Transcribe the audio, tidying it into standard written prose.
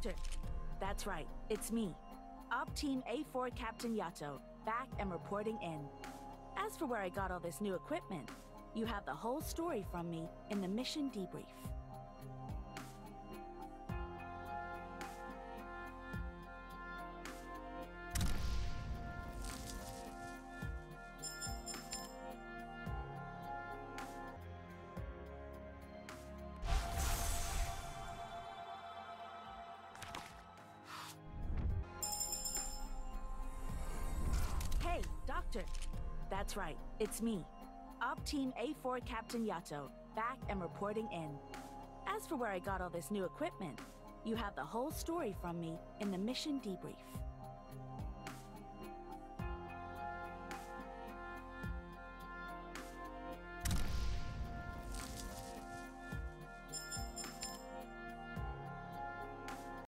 Doctor. That's right, it's me. Op Team A4 Captain Yato, back and reporting in. As for where I got all this new equipment, you have the whole story from me in the mission debrief. Hey, Doctor. That's right, it's me. Op Team A4 Captain Yato, back and reporting in. As for where I got all this new equipment, you have the whole story from me in the mission debrief.